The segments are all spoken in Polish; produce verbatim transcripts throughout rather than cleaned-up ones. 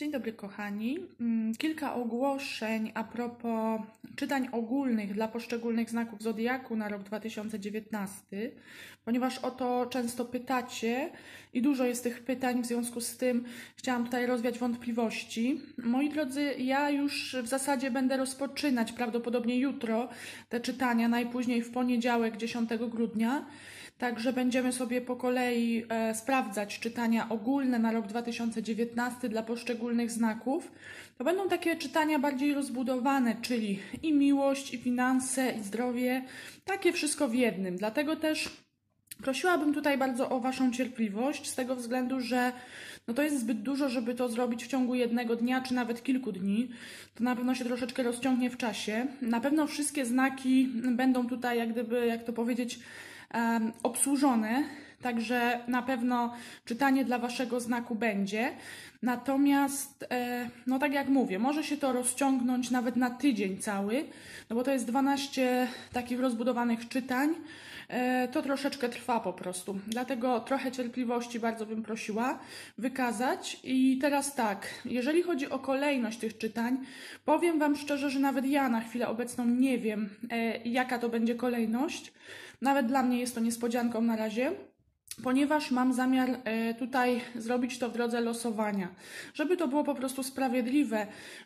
Dzień dobry kochani. Kilka ogłoszeń a propos czytań ogólnych dla poszczególnych znaków Zodiaku na rok dwa tysiące dziewiętnasty, ponieważ o to często pytacie i dużo jest tych pytań, w związku z tym chciałam tutaj rozwiać wątpliwości. Moi drodzy, ja już w zasadzie będę rozpoczynać prawdopodobnie jutro te czytania, najpóźniej w poniedziałek dziesiątego grudnia. Także będziemy sobie po kolei e, sprawdzać czytania ogólne na rok dwa tysiące dziewiętnasty dla poszczególnych znaków. To będą takie czytania bardziej rozbudowane, czyli i miłość, i finanse, i zdrowie, takie wszystko w jednym. Dlatego też prosiłabym tutaj bardzo o Waszą cierpliwość, z tego względu, że no to jest zbyt dużo, żeby to zrobić w ciągu jednego dnia, czy nawet kilku dni. To na pewno się troszeczkę rozciągnie w czasie. Na pewno wszystkie znaki będą tutaj, jak gdyby, jak to powiedzieć, Um, obsłużone, także na pewno czytanie dla Waszego znaku będzie. Natomiast, e, no tak jak mówię, może się to rozciągnąć nawet na tydzień cały, no bo to jest dwanaście takich rozbudowanych czytań. E, to troszeczkę trwa po prostu. Dlatego trochę cierpliwości bardzo bym prosiła wykazać. I teraz tak, jeżeli chodzi o kolejność tych czytań, powiem Wam szczerze, że nawet ja na chwilę obecną nie wiem, e, jaka to będzie kolejność. Nawet dla mnie jest to niespodzianką na razie, ponieważ mam zamiar tutaj zrobić to w drodze losowania. Żeby to było po prostu sprawiedliwe,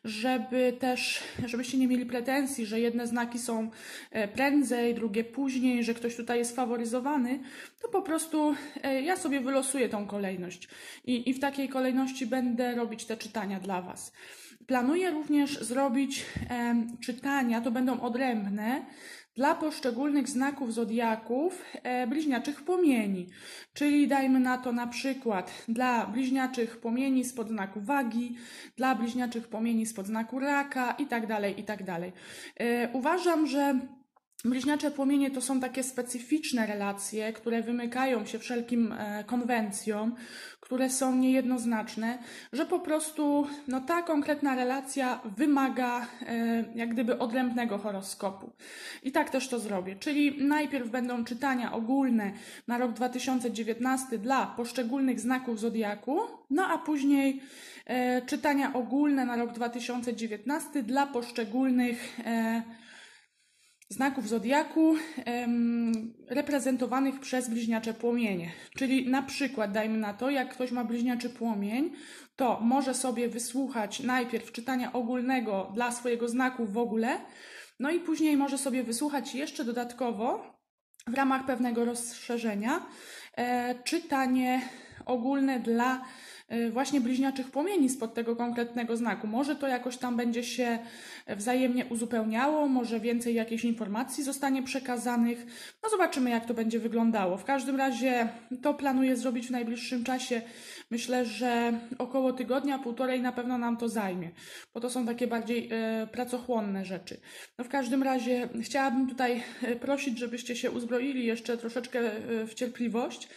żeby też, żebyście nie mieli pretensji, że jedne znaki są prędzej, drugie później, że ktoś tutaj jest faworyzowany, to po prostu ja sobie wylosuję tą kolejność i, i w takiej kolejności będę robić te czytania dla Was. Planuję również zrobić e, czytania, to będą odrębne, dla poszczególnych znaków zodiaków e, bliźniaczych płomieni, czyli dajmy na to na przykład dla bliźniaczych płomieni spod znaku wagi, dla bliźniaczych płomieni spod znaku raka i tak dalej, i tak dalej. E, uważam, że bliźniacze płomienie to są takie specyficzne relacje, które wymykają się wszelkim e, konwencjom, które są niejednoznaczne, że po prostu no, ta konkretna relacja wymaga e, jak gdyby odrębnego horoskopu. I tak też to zrobię, czyli najpierw będą czytania ogólne na rok dwa tysiące dziewiętnasty dla poszczególnych znaków Zodiaku, no a później e, czytania ogólne na rok dwa tysiące dziewiętnasty dla poszczególnych e, znaków Zodiaku em, reprezentowanych przez bliźniacze płomienie. Czyli na przykład, dajmy na to, jak ktoś ma bliźniaczy płomień, to może sobie wysłuchać najpierw czytania ogólnego dla swojego znaku w ogóle, no i później może sobie wysłuchać jeszcze dodatkowo w ramach pewnego rozszerzenia e, czytanie ogólne dla właśnie bliźniaczych płomieni spod tego konkretnego znaku. Może to jakoś tam będzie się wzajemnie uzupełniało, może więcej jakichś informacji zostanie przekazanych. No zobaczymy, jak to będzie wyglądało. W każdym razie to planuję zrobić w najbliższym czasie. Myślę, że około tygodnia, półtorej na pewno nam to zajmie, bo to są takie bardziej e, pracochłonne rzeczy. No w każdym razie chciałabym tutaj prosić, żebyście się uzbroili jeszcze troszeczkę w cierpliwość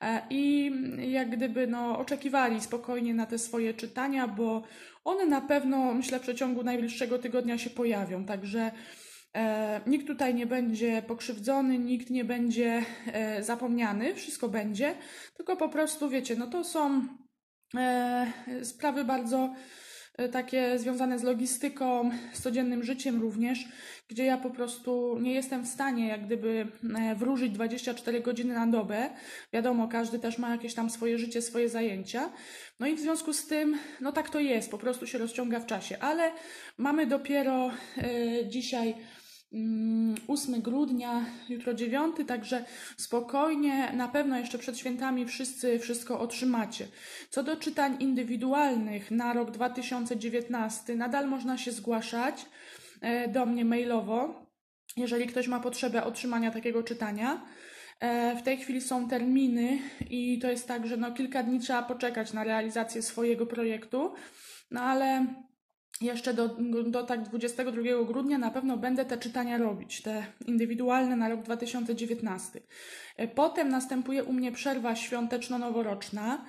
i jak gdyby no, oczekiwali spokojnie na te swoje czytania, bo one na pewno, myślę, w przeciągu najbliższego tygodnia się pojawią, także e, nikt tutaj nie będzie pokrzywdzony, nikt nie będzie e, zapomniany, wszystko będzie, tylko po prostu, wiecie, no to są e, sprawy bardzo takie związane z logistyką, z codziennym życiem również, gdzie ja po prostu nie jestem w stanie jak gdyby wróżyć dwadzieścia cztery godziny na dobę. Wiadomo, każdy też ma jakieś tam swoje życie, swoje zajęcia. No i w związku z tym, no tak to jest, po prostu się rozciąga w czasie. Ale mamy dopiero e, dzisiaj ósmego grudnia, jutro dziewiąty, także spokojnie, na pewno jeszcze przed świętami wszyscy wszystko otrzymacie. Co do czytań indywidualnych na rok dwa tysiące dziewiętnasty, nadal można się zgłaszać do mnie mailowo, jeżeli ktoś ma potrzebę otrzymania takiego czytania. W tej chwili są terminy i to jest tak, że no kilka dni trzeba poczekać na realizację swojego projektu, no ale jeszcze do, do tak dwudziestego drugiego grudnia na pewno będę te czytania robić, te indywidualne na rok dwa tysiące dziewiętnasty. Potem następuje u mnie przerwa świąteczno-noworoczna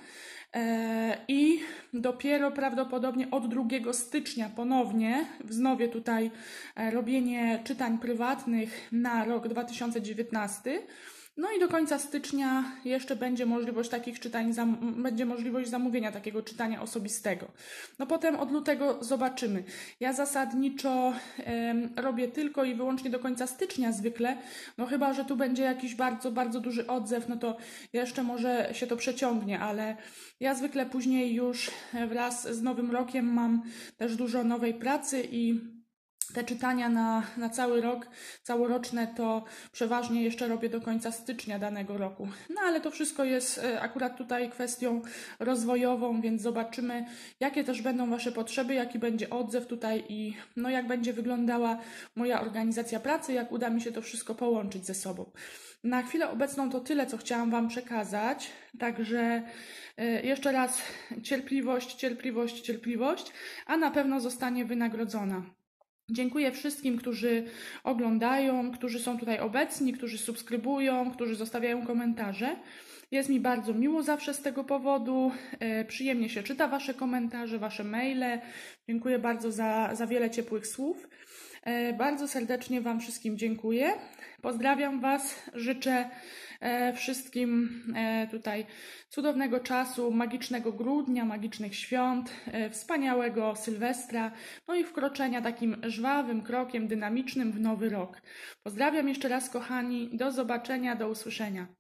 i dopiero prawdopodobnie od drugiego stycznia ponownie wznowię tutaj robienie czytań prywatnych na rok dwa tysiące dziewiętnasty. No i do końca stycznia jeszcze będzie możliwość takich czytań, będzie możliwość zamówienia takiego czytania osobistego. No potem od lutego zobaczymy. Ja zasadniczo e, robię tylko i wyłącznie do końca stycznia zwykle, no chyba że tu będzie jakiś bardzo, bardzo duży odzew, no to jeszcze może się to przeciągnie, ale ja zwykle później już wraz z Nowym Rokiem mam też dużo nowej pracy i te czytania na, na cały rok, całoroczne to przeważnie jeszcze robię do końca stycznia danego roku. No ale to wszystko jest akurat tutaj kwestią rozwojową, więc zobaczymy, jakie też będą Wasze potrzeby, jaki będzie odzew tutaj i no jak będzie wyglądała moja organizacja pracy, jak uda mi się to wszystko połączyć ze sobą. Na chwilę obecną to tyle, co chciałam Wam przekazać, także jeszcze raz cierpliwość, cierpliwość, cierpliwość, a na pewno zostanie wynagrodzona. Dziękuję wszystkim, którzy oglądają, którzy są tutaj obecni, którzy subskrybują, którzy zostawiają komentarze. Jest mi bardzo miło zawsze z tego powodu. Przyjemnie się czyta Wasze komentarze, Wasze maile. Dziękuję bardzo za, za wiele ciepłych słów. Bardzo serdecznie Wam wszystkim dziękuję. Pozdrawiam Was, życzę wszystkim tutaj cudownego czasu, magicznego grudnia, magicznych świąt, wspaniałego Sylwestra, no i wkroczenia takim żwawym krokiem, dynamicznym w nowy rok. Pozdrawiam jeszcze raz, kochani, do zobaczenia, do usłyszenia.